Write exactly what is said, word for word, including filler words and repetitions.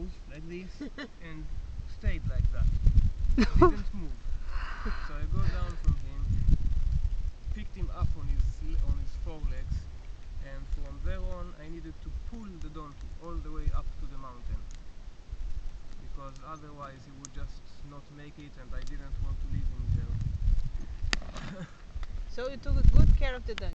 like this and stayed like that. Didn't move. So I go down from him, picked him up on his on his forelegs, and from there on I needed to pull the donkey all the way up to the mountain, because otherwise he would just not make it, and I didn't want to leave him there. So you took good care of the donkey.